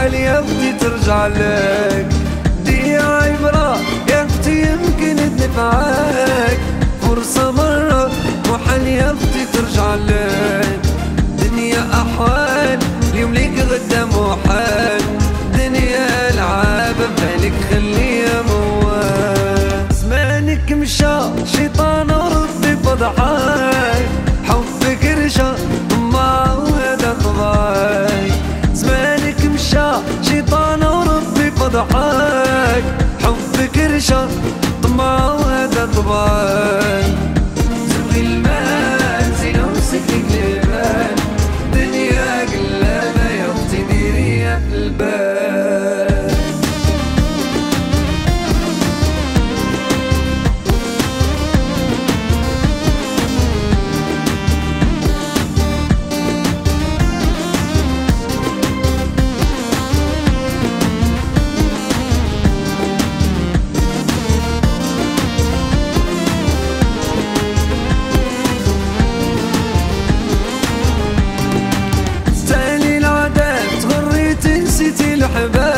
محال يا اختي ترجع لك. دي عبرة يا اختي يمكن تنفعك، فرصة مرة محال يا اختي ترجع لك. دنيا احوال اليوم ليك غدا محال، دنيا العاب بالك خليها موال. زمانك مشى شيطان وربي فضحاك، حبك رشا ما وهذا طبعك. زمانك مشى شيطان وربي فضحاك، حبك رشا ما وهذا طبعك. زوي المال زينة وسكك البال، دنيا قلابة يا اختي ديريها في البال. نسيتي الحباب